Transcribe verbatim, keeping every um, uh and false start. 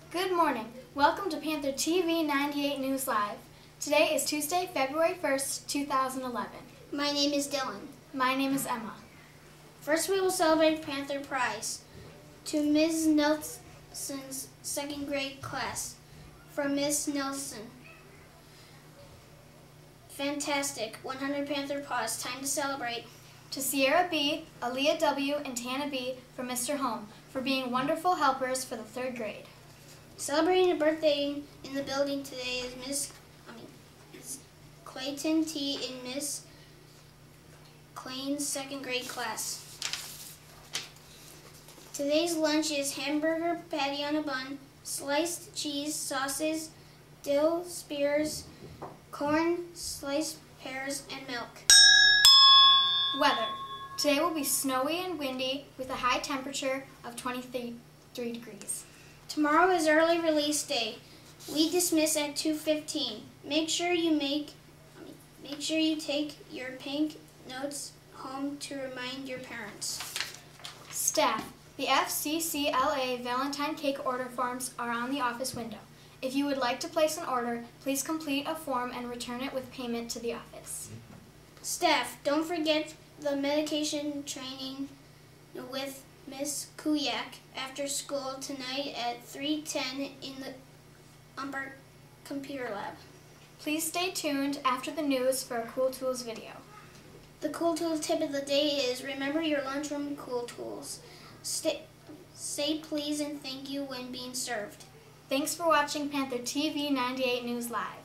Good morning. Welcome to Panther T V ninety-eight News Live. Today is Tuesday, February first, two thousand eleven. My name is Dylan. My name is Emma. First we will celebrate Panther Prize to Miz Nelson's second grade class. From Miz Nelson. Fantastic. one hundred Panther Paws. Time to celebrate. To Sierra B, Aaliyah W, and Tana B from Mister Home for being wonderful helpers for the third grade. Celebrating a birthday in the building today is Miss I mean, is Clayton T in Miss Clayton's second grade class. Today's lunch is hamburger patty on a bun, sliced cheese, sauces, dill spears, corn, sliced pears, and milk. Weather. Today will be snowy and windy with a high temperature of twenty-three degrees. Tomorrow is early release day. We dismiss at two fifteen. Make sure you make make sure you take your pink notes home to remind your parents. Staff. The F C C L A Valentine cake order forms are on the office window. If you would like to place an order, please complete a form and return it with payment to the office. Staff, don't forget the medication training with Miss Kuyak after school tonight at three ten in the Umber Computer Lab. Please stay tuned after the news for a Cool Tools video. The Cool Tools tip of the day is remember your lunchroom cool tools. Stay, say please and thank you when being served. Thanks for watching Panther T V ninety-eight News Live.